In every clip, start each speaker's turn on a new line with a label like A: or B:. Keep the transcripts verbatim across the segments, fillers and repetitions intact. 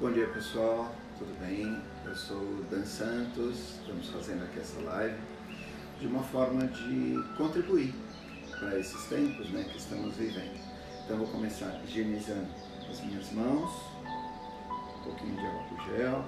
A: Bom dia pessoal, tudo bem? Eu sou o Dan Santos, estamos fazendo aqui essa live de uma forma de contribuir para esses tempos, né, que estamos vivendo. Então vou começar higienizando as minhas mãos, um pouquinho de álcool gel.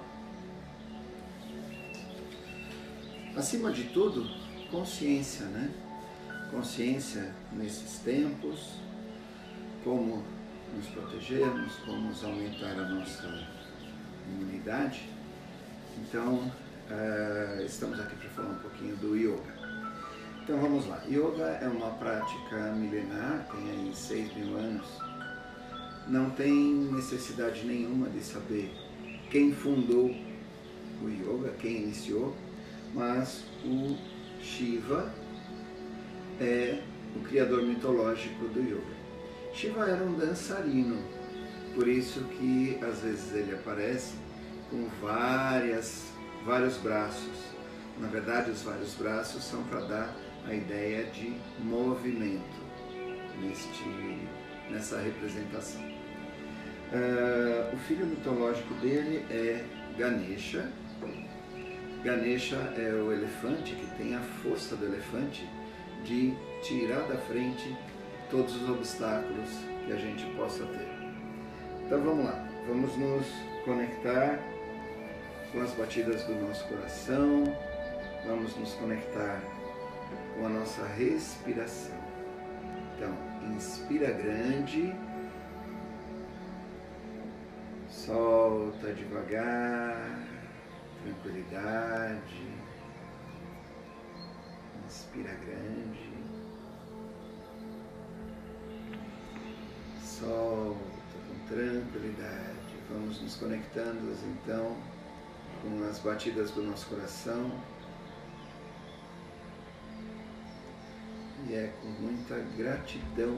A: Acima de tudo, consciência, né? Consciência nesses tempos, como nos protegermos, como aumentar a nossa imunidade. Então, uh, estamos aqui para falar um pouquinho do yoga. Então vamos lá. Yoga é uma prática milenar, tem aí seis mil anos. Não tem necessidade nenhuma de saber quem fundou o yoga, quem iniciou, mas o Shiva é o criador mitológico do yoga. Shiva era um dançarino, por isso que às vezes ele aparece com várias, vários braços. Na verdade, os vários braços são para dar a ideia de movimento neste, nessa representação. Uh, o filho mitológico dele é Ganesha. Ganesha é o elefante que tem a força do elefante de tirar da frente todos os obstáculos que a gente possa ter. Então vamos lá, vamos nos conectar com as batidas do nosso coração, vamos nos conectar com a nossa respiração. Então, inspira grande, solta devagar, tranquilidade, inspira grande, solta com tranquilidade. Vamos nos conectando então com as batidas do nosso coração. E é com muita gratidão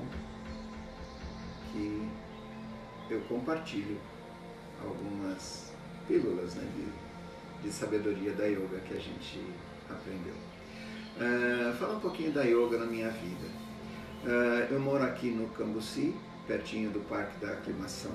A: que eu compartilho algumas pílulas, né, de, de sabedoria da yoga que a gente aprendeu. Uh, fala um pouquinho da yoga na minha vida. Uh, eu moro aqui no Cambuci, pertinho do Parque da Aclimação,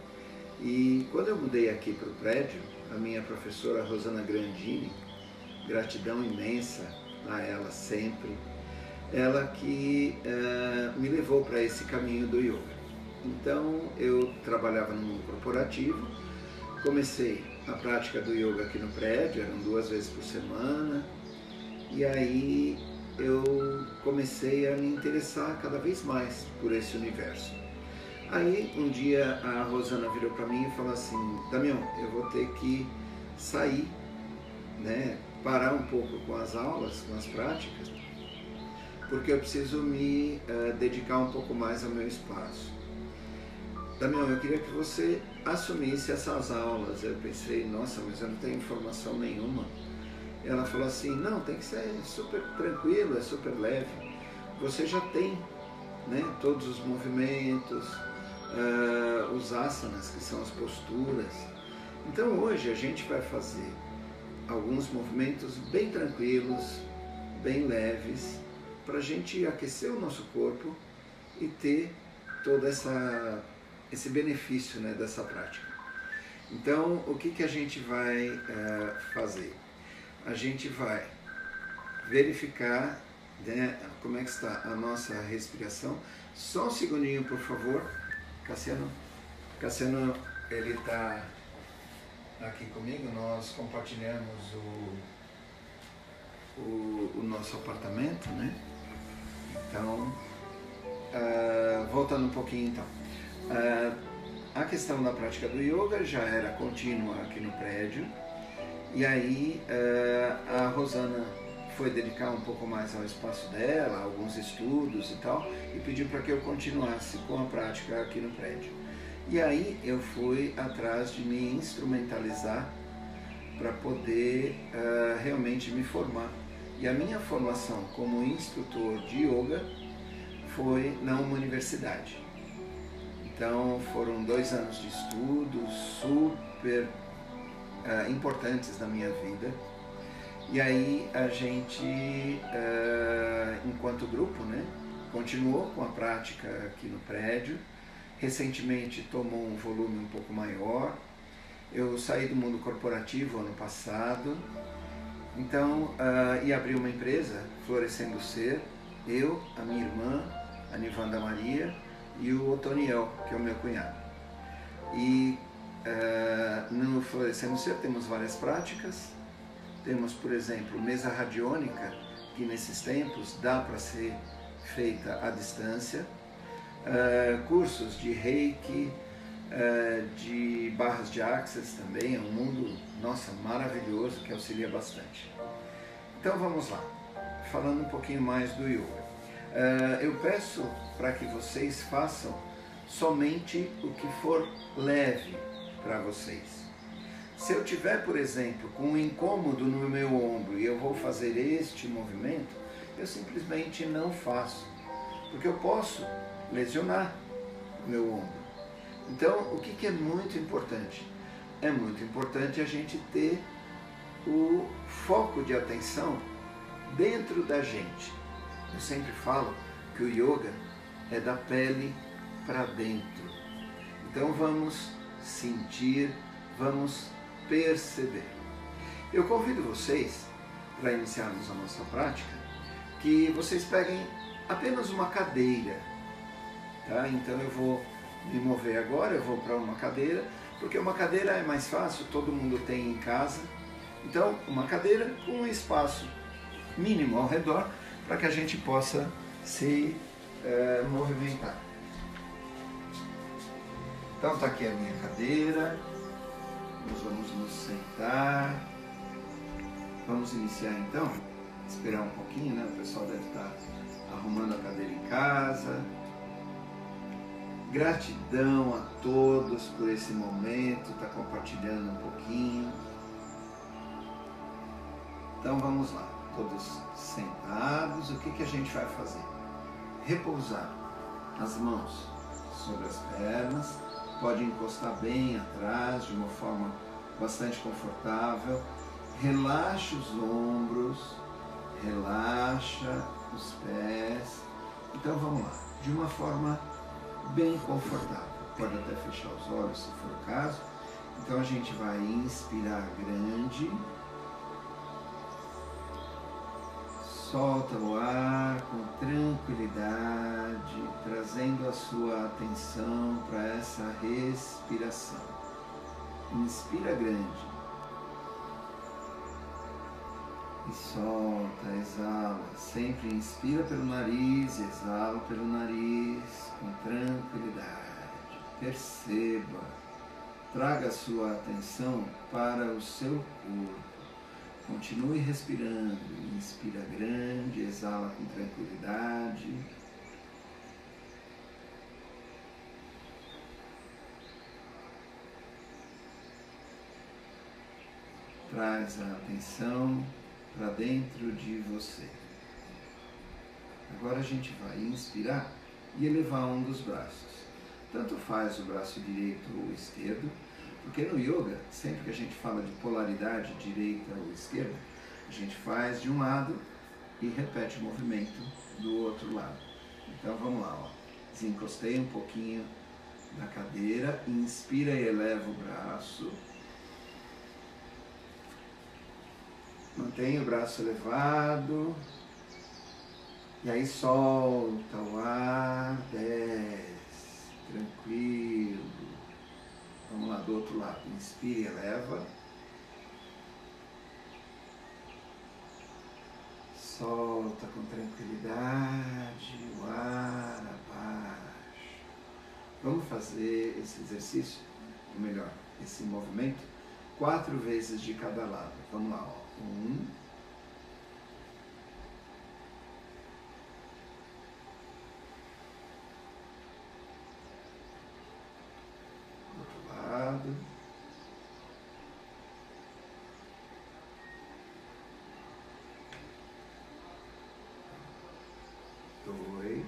A: e quando eu mudei aqui para o prédio, a minha professora Rosana Grandini, gratidão imensa a ela sempre, ela que uh, me levou para esse caminho do yoga. Então eu trabalhava no mundo corporativo, comecei a prática do yoga aqui no prédio, eram duas vezes por semana, e aí eu comecei a me interessar cada vez mais por esse universo. Aí um dia a Rosana virou para mim e falou assim: Damião, eu vou ter que sair, né, parar um pouco com as aulas, com as práticas, porque eu preciso me uh, dedicar um pouco mais ao meu espaço. Damião, eu queria que você assumisse essas aulas. Eu pensei, nossa, mas eu não tenho informação nenhuma. Ela falou assim: não, tem que ser super tranquilo, é super leve. Você já tem, né, todos os movimentos, uh, os asanas, que são as posturas. Então hoje a gente vai fazer alguns movimentos bem tranquilos, bem leves, para a gente aquecer o nosso corpo e ter todo essa, esse benefício, né, dessa prática. Então, o que, que a gente vai uh, fazer? A gente vai verificar, né, como é que está a nossa respiração. Só um segundinho, por favor. Cassiano, Cassiano, ele está aqui comigo. Nós compartilhamos o, o, o nosso apartamento, né? Então, uh, voltando um pouquinho então. Uh, a questão da prática do yoga já era contínua aqui no prédio. E aí uh, a Rosana foi dedicar um pouco mais ao espaço dela, alguns estudos e tal, e pediu para que eu continuasse com a prática aqui no prédio. E aí eu fui atrás de me instrumentalizar para poder uh, realmente me formar. E a minha formação como instrutor de yoga foi na uma universidade. Então foram dois anos de estudos super uh, importantes na minha vida. E aí a gente, uh, enquanto grupo, né, continuou com a prática aqui no prédio. Recentemente tomou um volume um pouco maior. Eu saí do mundo corporativo ano passado, então, uh, e abri uma empresa, Florescendo Ser, eu, a minha irmã, a Nivanda Maria e o Otoniel, que é o meu cunhado. E uh, no Florescendo Ser temos várias práticas, temos, por exemplo, mesa radiônica, que nesses tempos dá para ser feita à distância, uh, cursos de Reiki, uh, de barras de Access também, é um mundo, nossa, maravilhoso, que auxilia bastante. Então vamos lá, falando um pouquinho mais do yoga. Uh, eu peço para que vocês façam somente o que for leve para vocês. Se eu tiver, por exemplo, com um incômodo no meu ombro e eu vou fazer este movimento, eu simplesmente não faço, porque eu posso lesionar o meu ombro. Então, o que, que é muito importante? É muito importante a gente ter o foco de atenção dentro da gente. Eu sempre falo que o yoga é da pele para dentro. Então vamos sentir, vamos perceber. Eu convido vocês, para iniciarmos a nossa prática, que vocês peguem apenas uma cadeira. Tá? Então eu vou me mover agora, eu vou para uma cadeira, porque uma cadeira é mais fácil, todo mundo tem em casa. Então, uma cadeira com um espaço mínimo ao redor, para que a gente possa se é, movimentar. Então está aqui a minha cadeira, nós vamos nos sentar, vamos iniciar então, esperar um pouquinho, né? O pessoal deve estar arrumando a cadeira em casa. Gratidão a todos por esse momento, estar compartilhando um pouquinho. Então vamos lá, todos sentados, o que, que a gente vai fazer? Repousar as mãos sobre as pernas, pode encostar bem atrás, de uma forma bastante confortável. Relaxa os ombros, relaxa os pés. Então vamos lá, de uma forma bem confortável. Pode até fechar os olhos se for o caso. Então a gente vai inspirar grande. Solta o ar com tranquilidade, trazendo a sua atenção para essa respiração. Inspira grande. E solta, exala. Sempre inspira pelo nariz, exala pelo nariz, com tranquilidade. Perceba. Traga a sua atenção para o seu corpo. Continue respirando, inspira grande, exala com tranquilidade. Traz a atenção para dentro de você. Agora a gente vai inspirar e elevar um dos braços. Tanto faz o braço direito ou esquerdo, porque no yoga, sempre que a gente fala de polaridade, direita ou esquerda, a gente faz de um lado e repete o movimento do outro lado. Então vamos lá, ó. Desencostei um pouquinho da cadeira, inspira e eleva o braço. Mantenha o braço elevado. E aí solta o ar, desce, tranquilo. Vamos lá, do outro lado. Inspira e eleva. Solta com tranquilidade o ar abaixo. Vamos fazer esse exercício, ou melhor, esse movimento, quatro vezes de cada lado. Vamos lá, ó. Um. Do outro lado. Dois.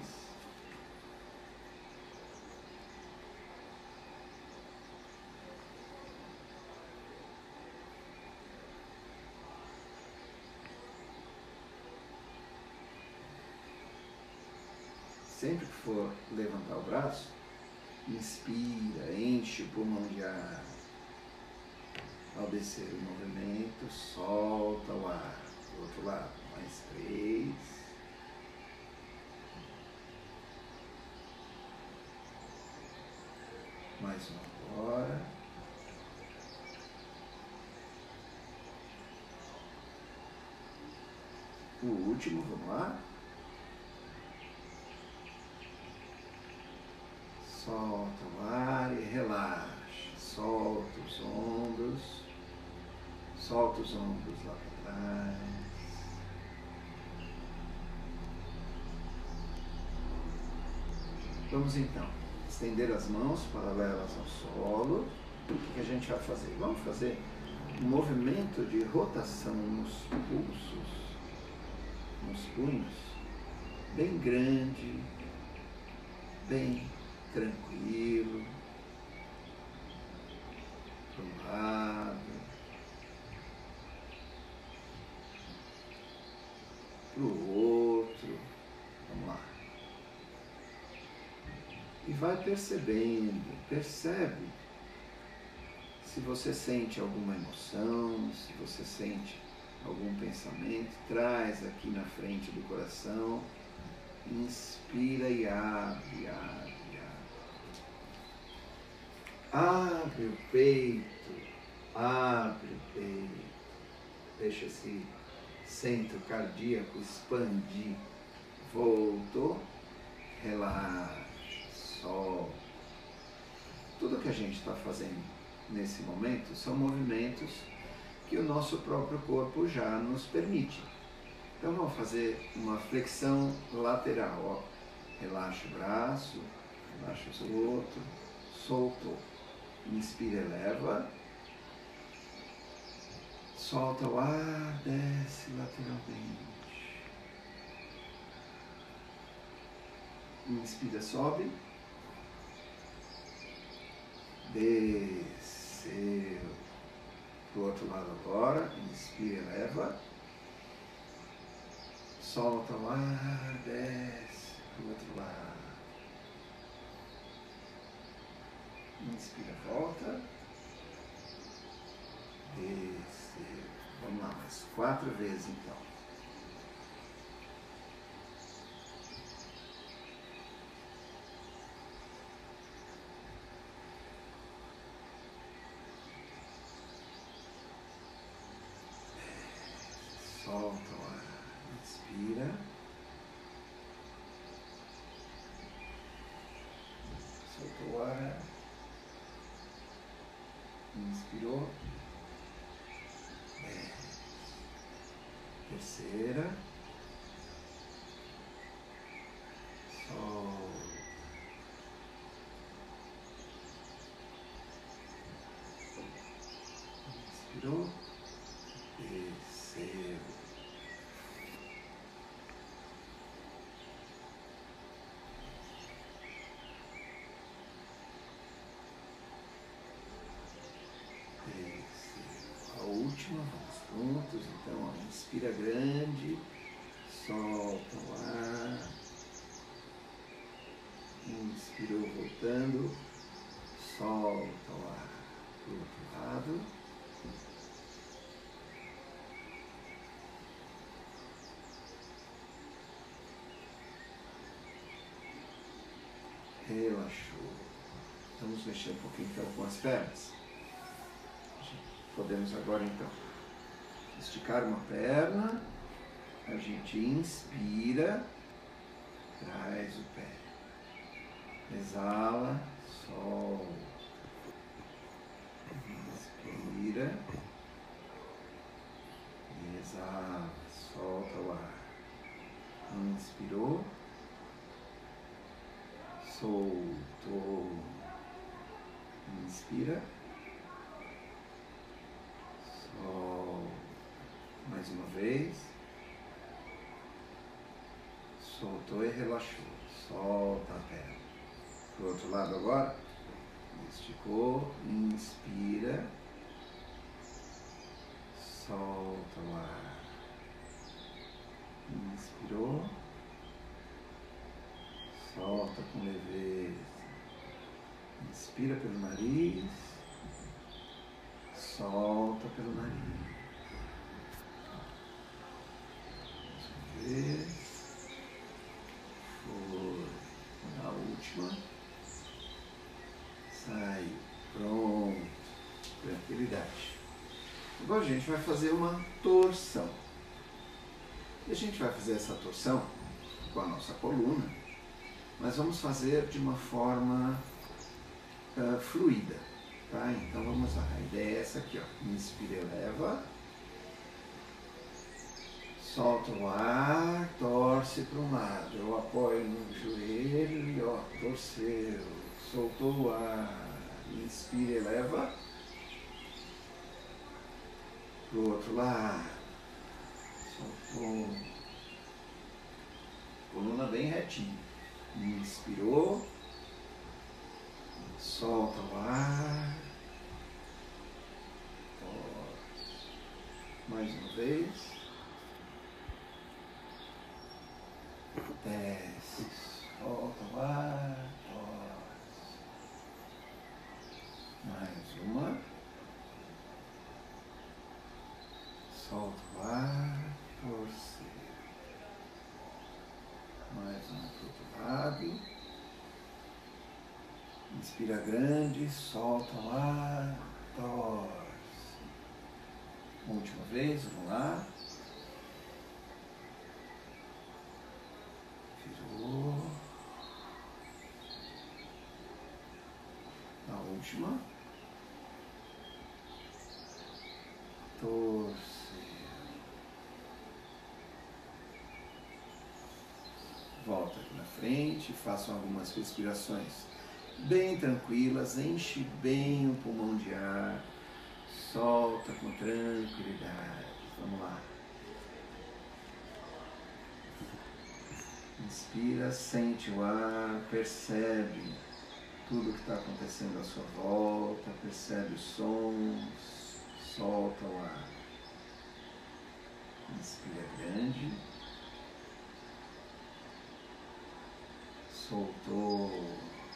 A: Sempre que for levantar o braço, inspira, enche o pulmão de ar. Ao descer o movimento, solta o ar. Do outro lado, mais três. Mais um agora. O último, vamos lá. Solta o ar e relaxa. Solta os ombros. Solta os ombros lá para trás. Vamos então estender as mãos paralelas ao solo. O que a gente vai fazer? Vamos fazer um movimento de rotação nos pulsos, nos punhos, bem grande, bem tranquilo, para um lado, para o outro. Vamos lá. E vai percebendo, percebe se você sente alguma emoção, se você sente algum pensamento, traz aqui na frente do coração, inspira e abre, abre, abre. Abre o peito, abre o peito, deixa esse centro cardíaco expandir, voltou, relaxa, solta. Tudo que a gente está fazendo nesse momento são movimentos que o nosso próprio corpo já nos permite. Então vamos fazer uma flexão lateral, ó. Relaxa o braço, relaxa o outro, soltou. Inspira, eleva. Solta o ar, desce lateralmente. Inspira, sobe. Desceu. Pro outro lado agora. Inspira, eleva. Solta o ar, desce pro outro lado. Inspira, volta. Desceu. Vamos lá, mais quatro vezes então. Solta o ar. Inspira. Solta o ar. Inspirou. Desce. Terceira. Solta. Inspirou. Desceu. A última, vamos juntos, então, ó, inspira grande, solta o ar, inspirou voltando, solta o ar para o outro lado, relaxou. Vamos mexer um pouquinho então com as pernas. Podemos agora então esticar uma perna, a gente inspira, traz o pé, exala, solta, inspira, exala, solta o ar, inspirou, soltou, inspira, mais uma vez, soltou e relaxou, solta a perna. Para o outro lado agora, esticou, inspira, solta o ar, inspirou, solta com leveza, inspira pelo nariz, solta pelo nariz. Mais uma vez. Foi. Na última. Sai. Pronto. Tranquilidade. Agora a gente vai fazer uma torção. E a gente vai fazer essa torção com a nossa coluna, mas vamos fazer de uma forma uh, fluida, tá? Então vamos lá, a ideia é essa aqui, ó. Inspira, eleva, solta o ar, torce para um lado, eu apoio no joelho e ó, torceu, soltou o ar, inspira, eleva, para o outro lado. Soltou. Coluna bem retinha. Inspirou. Solta o ar. Torce. Mais uma vez. Desce. Solta o ar. Torce. Mais uma. Solta o ar. Torce. Mais um para o outro lado. Inspira grande, solta o ar, torce. Última vez, vamos lá. Virou. Na última. Torce. Volta aqui na frente, façam algumas respirações bem tranquilas, enche bem o pulmão de ar, solta com tranquilidade. Vamos lá. Inspira, sente o ar, percebe tudo que está acontecendo à sua volta, percebe os sons, solta o ar. Inspira grande. Soltou.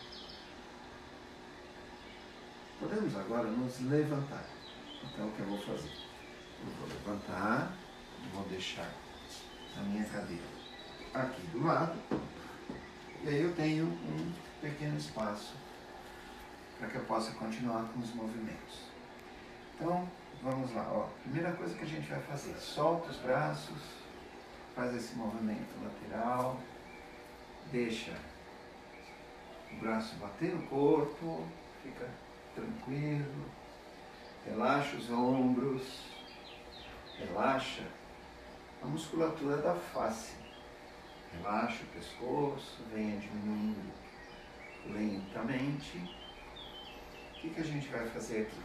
A: Podemos agora nos levantar. Então, o que eu vou fazer? Eu vou levantar, vou deixar a minha cadeira aqui do lado. E aí eu tenho um pequeno espaço para que eu possa continuar com os movimentos. Então, vamos lá. Ó. Primeira coisa que a gente vai fazer. Solta os braços, faz esse movimento lateral, deixa o braço bater no corpo, fica tranquilo, relaxa os ombros, relaxa a musculatura da face, relaxa o pescoço, venha diminuindo lentamente. O que, que a gente vai fazer aqui?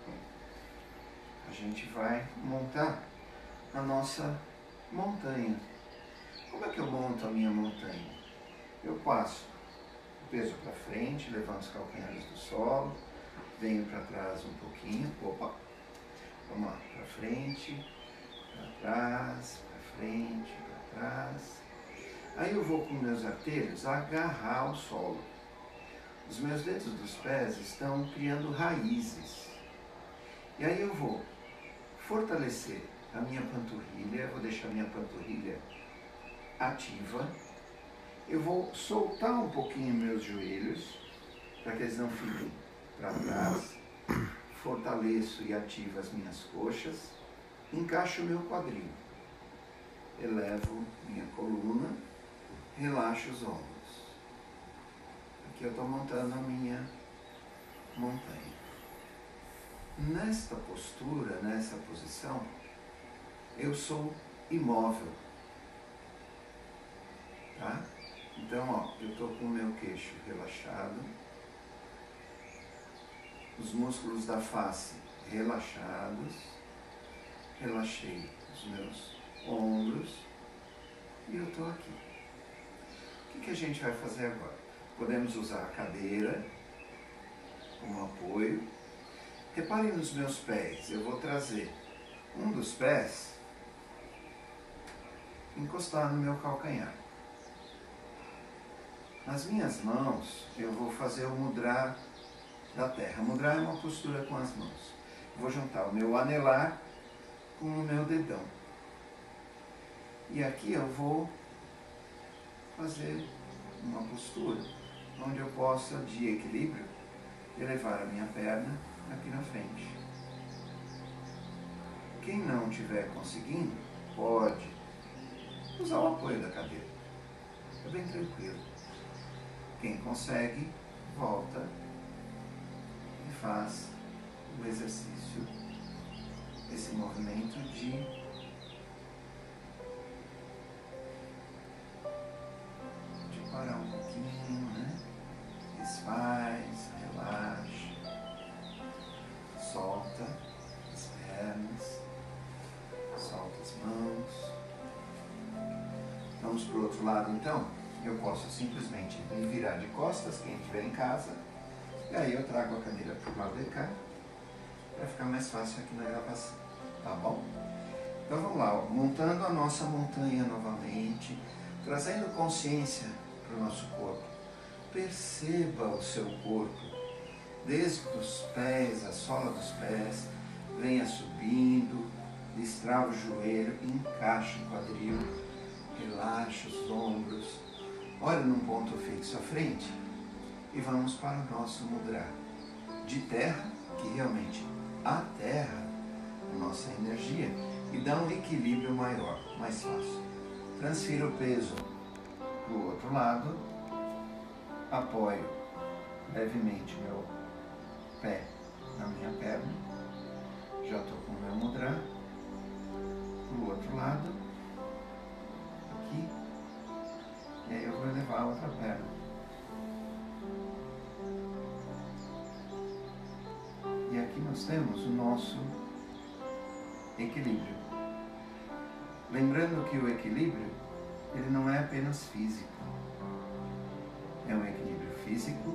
A: A gente vai montar a nossa montanha. Como é que eu monto a minha montanha? Eu passo o peso para frente, levanto os calcanhares do solo, venho para trás um pouquinho, opa, vamos lá, para frente, para trás, para frente, para trás. Aí eu vou com meus artelhos agarrar o solo. Os meus dedos dos pés estão criando raízes. E aí eu vou fortalecer a minha panturrilha, vou deixar a minha panturrilha ativa. Eu vou soltar um pouquinho meus joelhos, para que eles não fiquem para trás. Fortaleço e ativo as minhas coxas. Encaixo o meu quadril. Elevo minha coluna. Relaxo os ombros. Aqui eu estou montando a minha montanha. Nesta postura, nessa posição, eu sou imóvel. Tá? Então, ó, eu estou com o meu queixo relaxado, os músculos da face relaxados, relaxei os meus ombros e eu estou aqui. O que, que a gente vai fazer agora? Podemos usar a cadeira como apoio. Reparem nos meus pés, eu vou trazer um dos pés, encostar no meu calcanhar. Nas minhas mãos, eu vou fazer o mudra da terra. Mudra é uma postura com as mãos. vou juntar o meu anelar com o meu dedão. E aqui eu vou fazer uma postura onde eu possa, de equilíbrio, elevar a minha perna aqui na frente. Quem não estiver conseguindo, pode usar o apoio da cadeira. É bem tranquilo. Quem consegue, volta e faz o exercício, esse movimento de, de parar um pouquinho, né? Desfaz, relaxa, solta as pernas, solta as mãos. Vamos para o outro lado então. Eu posso simplesmente me virar de costas, quem estiver em casa, e aí eu trago a cadeira para o lado de cá, para ficar mais fácil aqui na gravação, tá bom? Então vamos lá, ó, montando a nossa montanha novamente, trazendo consciência para o nosso corpo. Perceba o seu corpo, desde os pés, a sola dos pés, venha subindo, destrava o joelho, encaixa o quadril, relaxa os ombros, olha num ponto fixo à frente e vamos para o nosso mudra de terra, que realmente a terra é a nossa energia e dá um equilíbrio maior, mais fácil. Transfira o peso para o outro lado, apoio levemente meu pé na minha perna, já estou com o meu mudra, para o outro lado, aqui, e aí eu vou elevar a outra perna. E aqui nós temos o nosso equilíbrio. Lembrando que o equilíbrio, ele não é apenas físico. É um equilíbrio físico,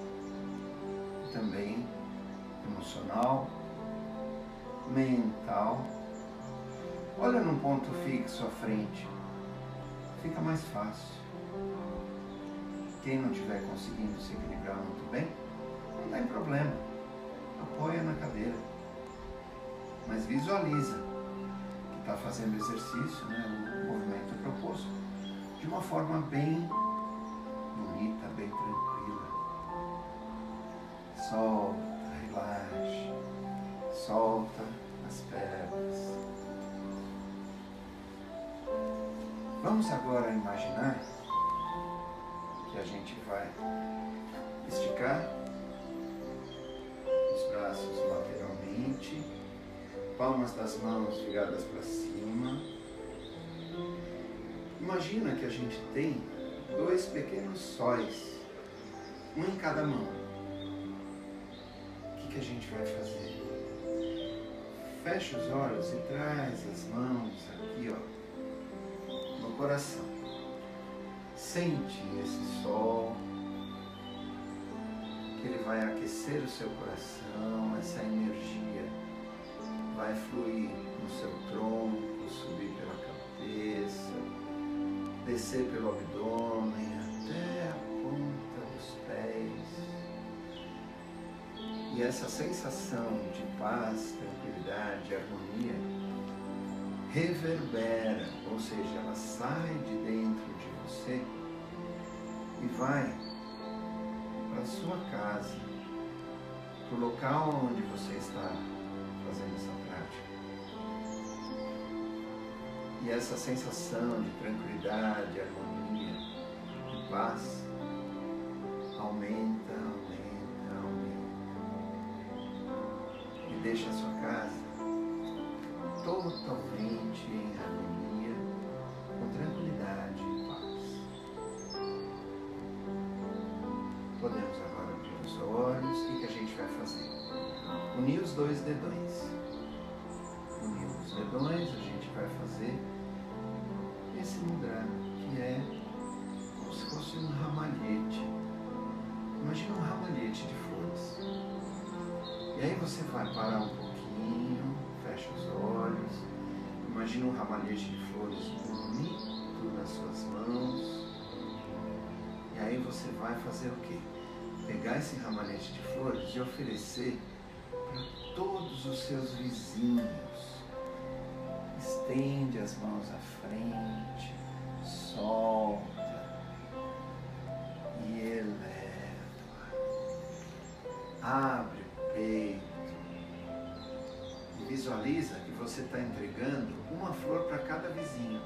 A: também emocional, mental. Olha num ponto fixo à frente, fica mais fácil. Quem não estiver conseguindo se equilibrar muito bem, não tem problema. Apoia na cadeira. Mas visualiza que está fazendo exercício, né, o movimento proposto, de uma forma bem bonita, bem tranquila. Solta, relaxa, solta as pernas. Vamos agora imaginar que a gente vai esticar os braços lateralmente, palmas das mãos viradas para cima. Imagina que a gente tem dois pequenos sóis, um em cada mão. O que, que a gente vai fazer? Fecha os olhos e traz as mãos aqui, ó, no coração. Sente esse sol, que ele vai aquecer o seu coração, essa energia vai fluir no seu tronco, subir pela cabeça, descer pelo abdômen até a ponta dos pés. E essa sensação de paz, tranquilidade, harmonia reverbera, ou seja, ela sai de dentro de você e vai para a sua casa, para o local onde você está fazendo essa prática. E essa sensação de tranquilidade, harmonia, de paz aumenta, aumenta, aumenta. E deixa a sua casa totalmente em harmonia, com tranquilidade e paz. Podemos agora abrir os olhos. O que, que a gente vai fazer? Unir os dois dedões. Unir os dedões, a gente vai fazer esse mudra, que é como se fosse um ramalhete. Imagina um ramalhete de flores. E aí você vai parar um pouquinho, fecha os olhos, imagina um ramalhete de flores bonito nas suas mãos. E aí você vai fazer o quê? Pegar esse ramalhete de flores e oferecer para todos os seus vizinhos. Estende as mãos à frente, solta e eleva. Abre o peito e visualiza que você está entregando uma flor para cada vizinho.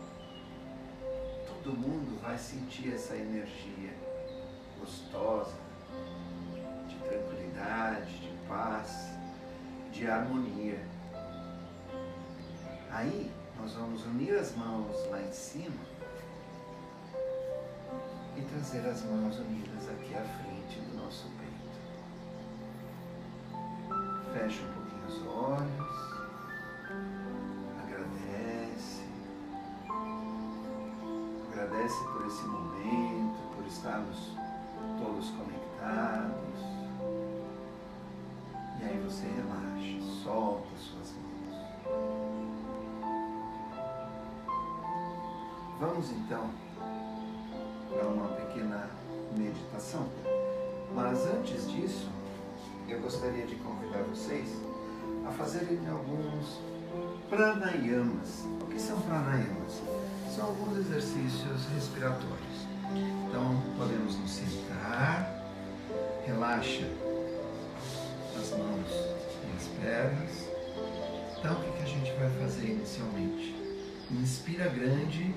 A: Todo mundo vai sentir essa energia gostosa, de tranquilidade, de paz, de harmonia. Aí nós vamos unir as mãos lá em cima e trazer as mãos unidas aqui à frente do nosso peito. Fecha um pouquinho os olhos, agradece, agradece por esse momento, por estarmos todos conectados. E aí você relaxa, solta suas mãos. Vamos então para uma pequena meditação. Mas antes disso, eu gostaria de convidar vocês a fazerem alguns pranayamas. O que são pranayamas? São alguns exercícios respiratórios. Então, podemos nos sentar, relaxa as mãos e as pernas. Então, o que a gente vai fazer inicialmente? Inspira grande,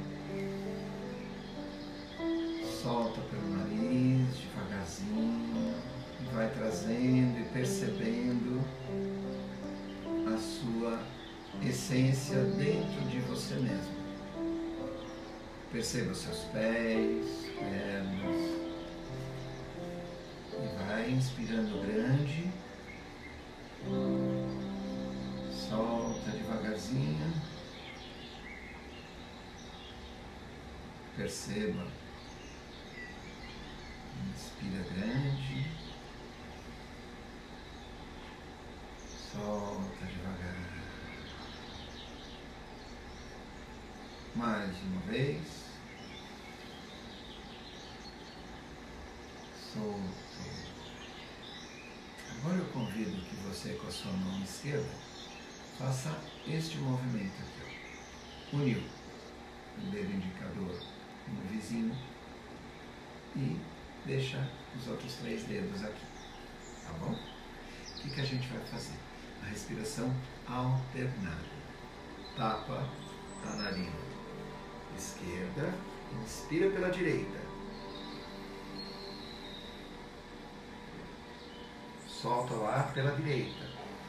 A: solta pelo nariz, devagarzinho, e vai trazendo e percebendo a sua essência dentro de você mesmo. Perceba os seus pés, pernas, e vai inspirando grande, solta devagarzinho, perceba, inspira grande, solta devagar, mais uma vez. Solto. Agora eu convido que você, com a sua mão esquerda, faça este movimento aqui. Ó. Uniu o dedo indicador no vizinho e deixa os outros três dedos aqui. Tá bom? O que, que a gente vai fazer? A respiração alternada. Tapa a narina esquerda, inspira pela direita. Solta o ar pela direita.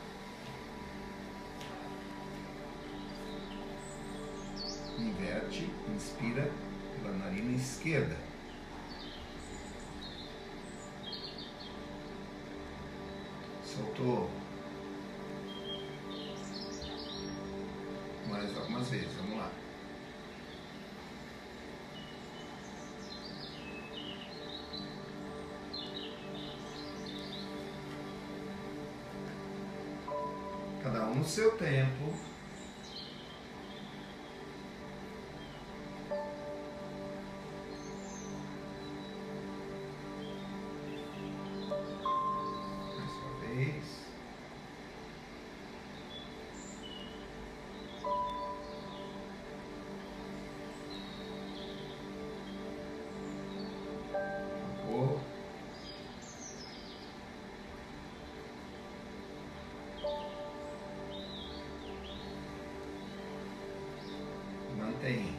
A: Inverte, inspira pela narina esquerda. Soltou. Mais algumas vezes, vamos lá. Cada um no seu tempo. Mais uma vez. Acabou. Mantém.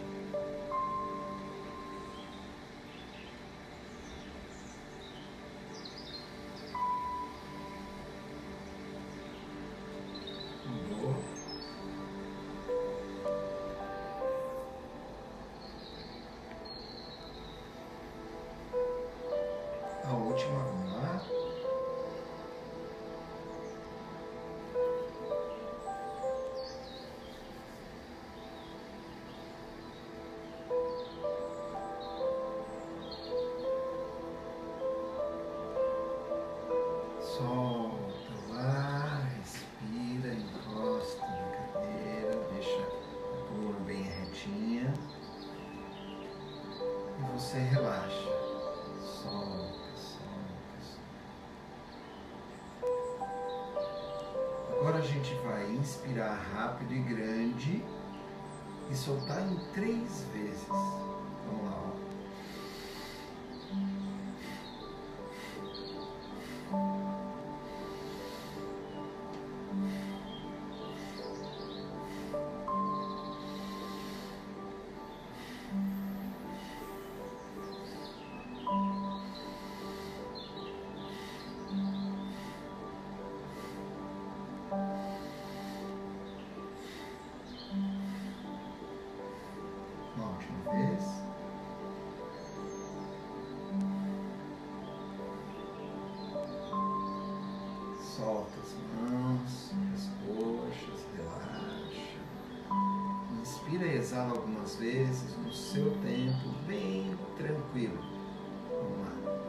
A: Mudou. A última, vamos lá. Agora a gente vai inspirar rápido e grande e soltar em três vezes. Vamos lá, ó. Uma última vez. Solta as mãos, as coxas, relaxa. Inspira e exala algumas vezes no seu tempo, bem tranquilo. Vamos lá.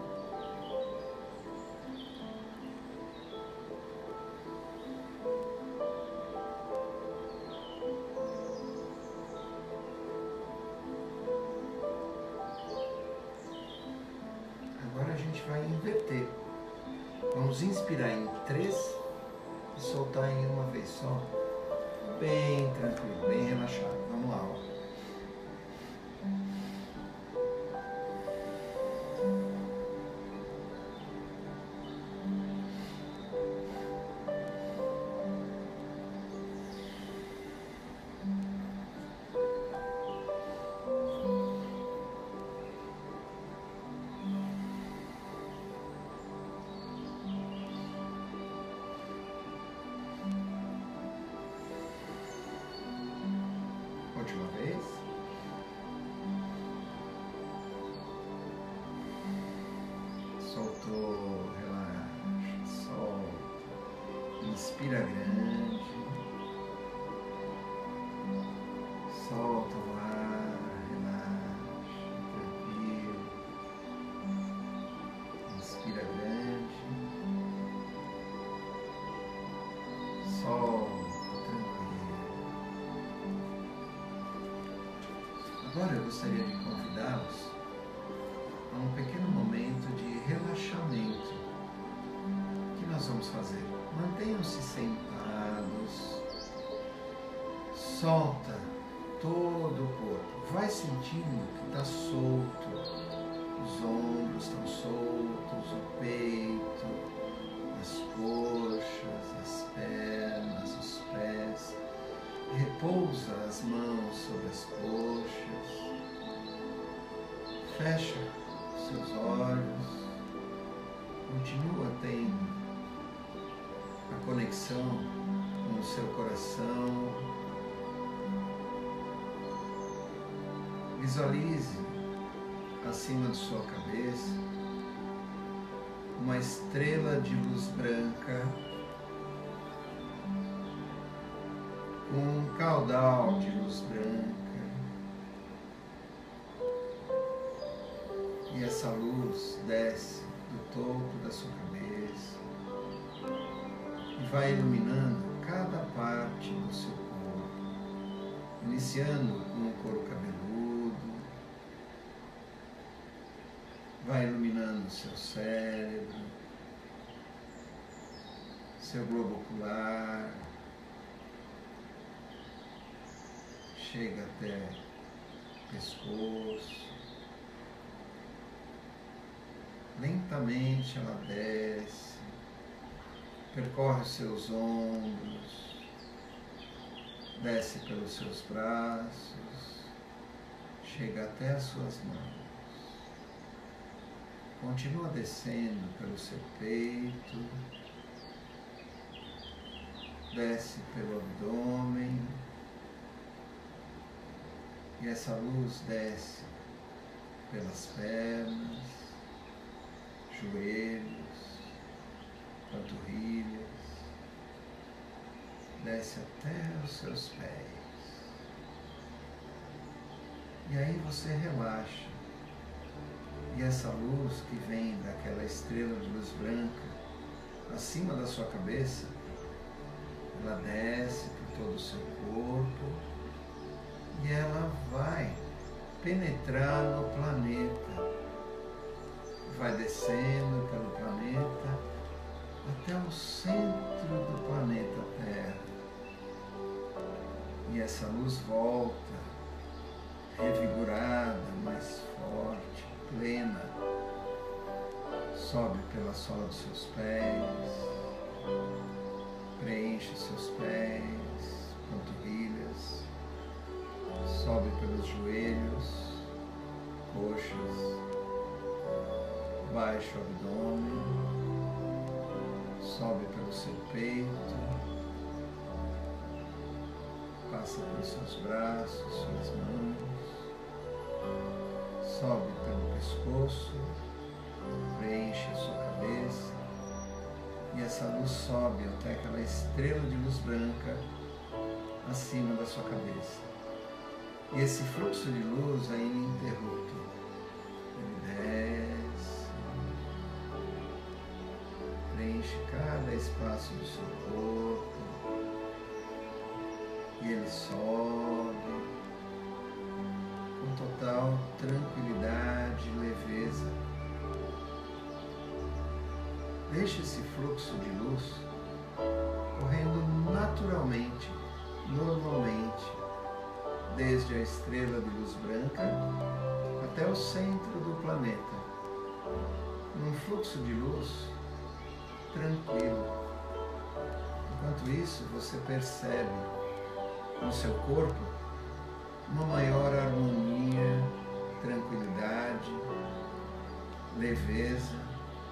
A: Agora a gente vai inverter. Vamos inspirar em três e soltar em uma vez só. Bem tranquilo, bem relaxado. Vamos lá, ó. Última vez. Soltou, relaxa, solta. Inspira grande. Solta o ar, relaxa, tranquilo. Inspira grande. Solta. Agora eu gostaria de convidá-los a um pequeno momento de relaxamento que nós vamos fazer. Mantenham-se sentados, solta todo o corpo, vai sentindo que está solto, os ombros estão soltos, o peito, as coxas, as pernas, os pés. Repousa as mãos sobre as coxas, fecha seus olhos, continua tendo a conexão com o seu coração, visualize acima de sua cabeça uma estrela de luz branca com um caudal de luz branca, e essa luz desce do topo da sua cabeça e vai iluminando cada parte do seu corpo, iniciando com o couro cabeludo, vai iluminando o seu cérebro, seu globo ocular, chega até o pescoço, lentamente ela desce, percorre os seus ombros, desce pelos seus braços, chega até as suas mãos, continua descendo pelo seu peito, desce pelo abdômen, e essa luz desce pelas pernas, joelhos, panturrilhas, desce até os seus pés. E aí você relaxa. E essa luz que vem daquela estrela de luz branca acima da sua cabeça, ela desce por todo o seu corpo e ela vai penetrar no planeta, vai descendo pelo planeta até o centro do planeta Terra.
B: E essa luz volta, revigorada, mais forte, plena, sobe pela sola dos seus pés, preenche os seus pés, panturrilhas, sobe pelos joelhos, coxas, baixa o abdômen, sobe pelo seu peito, passa pelos seus braços, suas mãos, sobe pelo pescoço, preenche a sua cabeça e essa luz sobe até aquela estrela de luz branca acima da sua cabeça. E esse fluxo de luz é ininterrupto. Ele desce, preenche cada espaço do seu corpo e ele sobe com total tranquilidade e leveza. Deixe esse fluxo de luz correndo naturalmente, normalmente, desde a estrela de luz branca até o centro do planeta, num fluxo de luz tranquilo. Enquanto isso, você percebe no seu corpo uma maior harmonia, tranquilidade, leveza.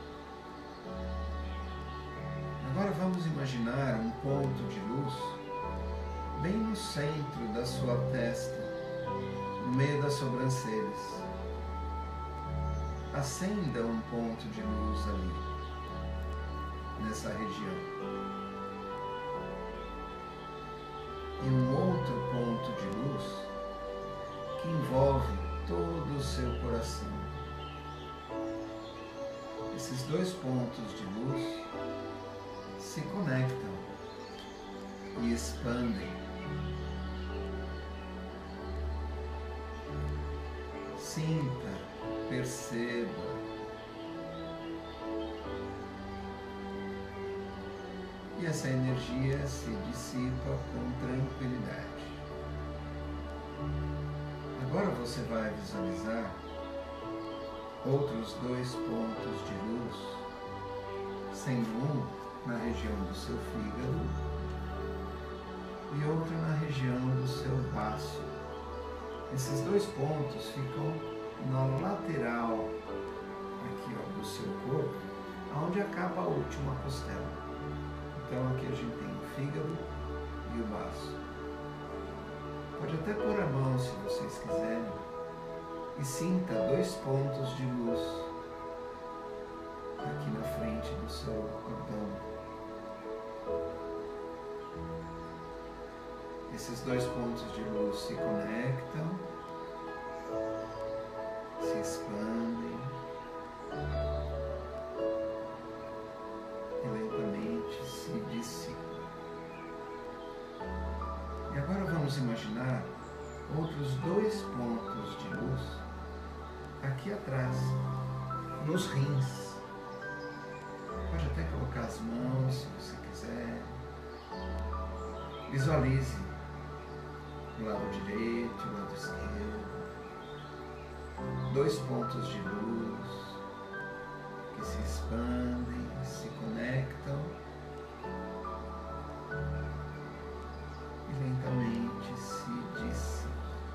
B: Agora vamos imaginar um ponto de luz bem no centro da sua testa, no meio das sobrancelhas. Acenda um ponto de luz ali, nessa região. E um outro ponto de luz que envolve todo o seu coração. Esses dois pontos de luz se conectam e expandem. Sinta, perceba. E essa energia se dissipa com tranquilidade. Agora você vai visualizar outros dois pontos de luz, sendo um na região do seu fígado e outro na região do seu baço. Esses dois pontos ficam na lateral aqui, ó, do seu corpo, onde acaba a última costela. Então aqui a gente tem o fígado e o baço. Pode até pôr a mão se vocês quiserem e sinta dois pontos de luz aqui na frente do seu abdômen. Esses dois pontos de luz se conectam, se expandem e lentamente se dissipam. E agora vamos imaginar outros dois pontos de luz aqui atrás, nos rins. Pode até colocar as mãos se você quiser. Visualize o lado direito e o lado esquerdo. Dois pontos de luz que se expandem, se conectam e lentamente se dissipam.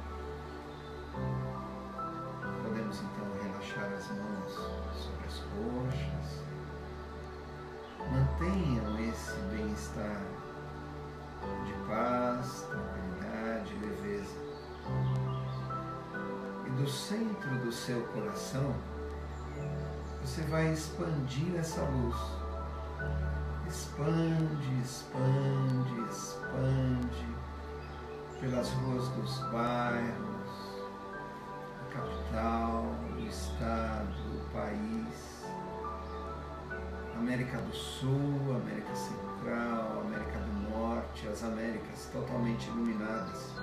B: Podemos então relaxar as mãos sobre as coxas. Mantenham esse bem-estar de paz, tranquilidade, leveza. E do centro do seu coração, você vai expandir essa luz. Expande, expande, expande pelas ruas dos bairros, a capital, o estado, o país, América do Sul, América Central, América do Norte, as Américas totalmente iluminadas.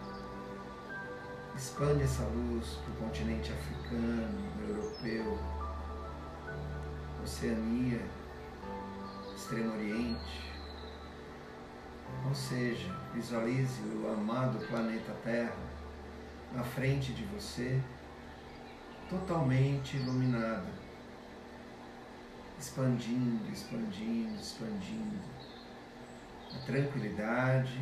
B: Expande essa luz para o continente africano, europeu, Oceania, Extremo Oriente, seja, visualize o amado planeta Terra na frente de você, totalmente iluminado, expandindo, expandindo, expandindo. A tranquilidade,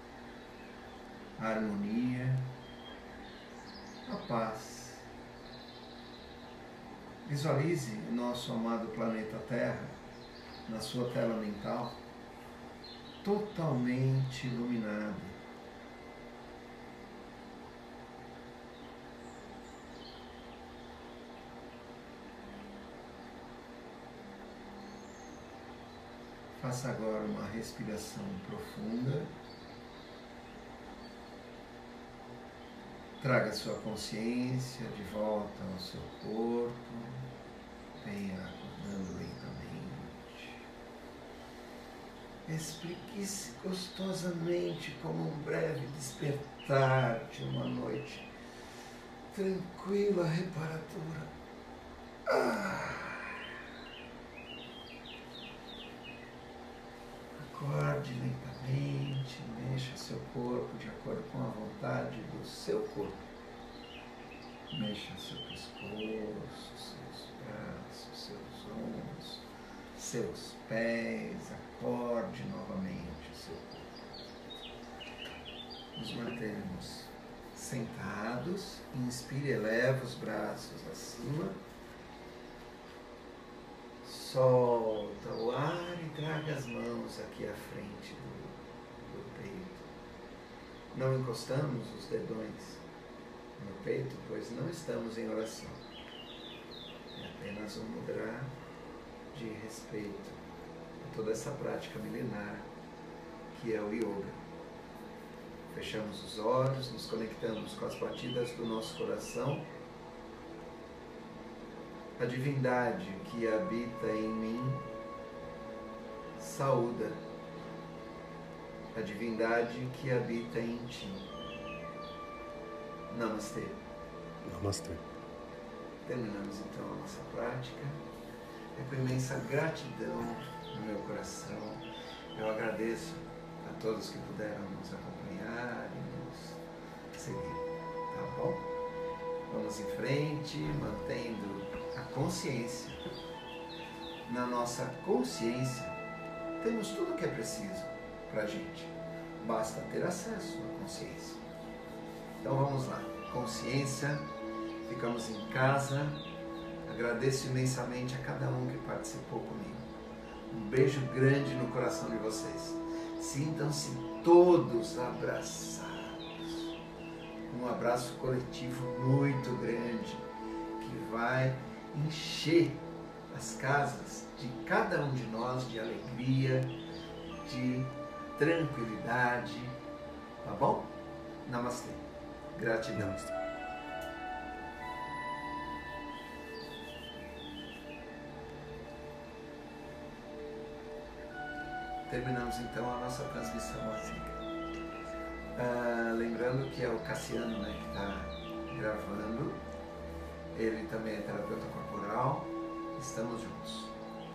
B: a harmonia, a paz. Visualize o nosso amado planeta Terra na sua tela mental, totalmente iluminado. Faça agora uma respiração profunda. Traga sua consciência de volta ao seu corpo. Venha acordando lentamente. Explique-se gostosamente como um breve despertar de uma noite tranquila, reparadora. Ah. Acorde lentamente, mexa seu corpo de acordo com a vontade do seu corpo. Mexa seu pescoço, seus braços, seus ombros, seus pés. Acorde novamente o seu corpo. Nos mantemos sentados. Inspire, eleva os braços acima. Solta o ar e traga as mãos aqui à frente do, do peito. Não encostamos os dedões no peito, pois não estamos em oração. É apenas um mudra de respeito a toda essa prática milenar que é o yoga. Fechamos os olhos, nos conectamos com as batidas do nosso coração. A divindade que habita em mim saúda a divindade que habita em ti. Namastê.
C: Namastê.
B: Terminamos então a nossa prática. É com imensa gratidão no meu coração. Eu agradeço a todos que puderam nos acompanhar e nos seguir. Tá bom? Vamos em frente, mantendo a consciência. Na nossa consciência temos tudo o que é preciso para a gente. Basta ter acesso à consciência. Então vamos lá. Consciência, ficamos em casa. Agradeço imensamente a cada um que participou comigo. Um beijo grande no coração de vocês. Sintam-se todos abraçados. Um abraço coletivo muito grande que vai encher as casas de cada um de nós de alegria, de tranquilidade, tá bom? Namastê. Gratidão.
C: Namastê.
B: Terminamos então a nossa transmissão assim. Ah, lembrando que é o Cassiano, né, que está gravando. Ele também é terapeuta corporal. Estamos juntos.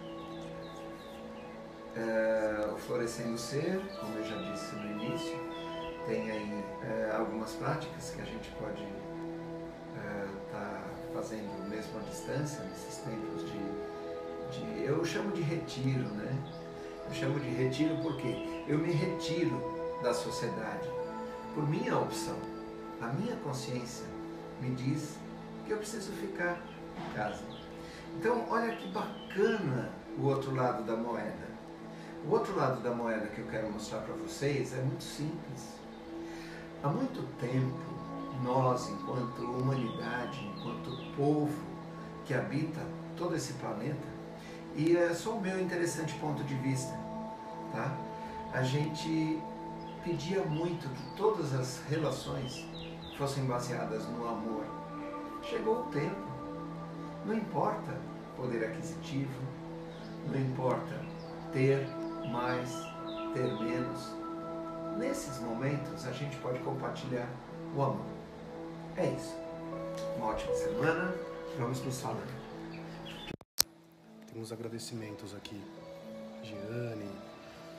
B: É, o Florescendo Ser, como eu já disse no início, tem aí é, algumas práticas que a gente pode estar é, tá fazendo mesmo à distância, nesses tempos de, de... Eu chamo de retiro, né? Eu chamo de retiro porque eu me retiro da sociedade por minha opção. A minha consciência me diz que eu preciso ficar em casa. Então, olha que bacana o outro lado da moeda. O outro lado da moeda que eu quero mostrar para vocês é muito simples. Há muito tempo, nós, enquanto humanidade, enquanto povo que habita todo esse planeta, e é só o meu interessante ponto de vista, tá? A gente pedia muito que todas as relações fossem baseadas no amor. Chegou o tempo. Não importa poder aquisitivo, não importa ter mais, ter menos. Nesses momentos a gente pode compartilhar o amor. É isso. Uma ótima semana. Vamos nos falando.
C: Temos agradecimentos aqui. Giane,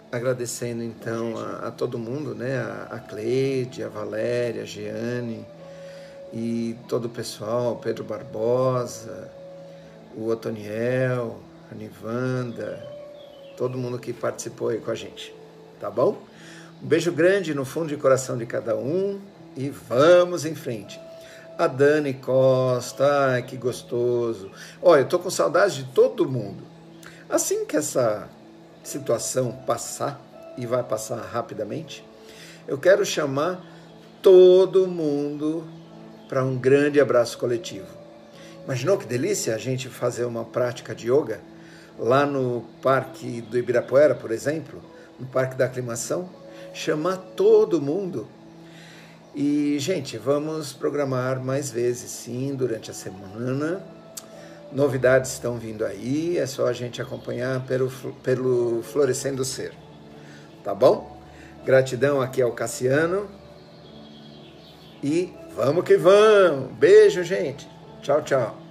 A: agradecendo então a, a todo mundo, né? A, a Cleide, a Valéria, a Jeane e todo o pessoal, Pedro Barbosa, o Otoniel, a Nivanda, todo mundo que participou aí com a gente, tá bom? Um beijo grande no fundo de coração de cada um e vamos em frente. A Dani Costa, ai que gostoso. Olha, eu tô com saudade de todo mundo. Assim que essa situação passar, e vai passar rapidamente, eu quero chamar todo mundo para um grande abraço coletivo. Imaginou que delícia a gente fazer uma prática de yoga lá no Parque do Ibirapuera, por exemplo, no Parque da Aclimação? Chamar todo mundo. E, gente, vamos programar mais vezes, sim, durante a semana. Novidades estão vindo aí, é só a gente acompanhar pelo, pelo Florescendo Ser. Tá bom? Gratidão aqui ao Cassiano. E vamos que vamos! Beijo, gente! Tchau, tchau!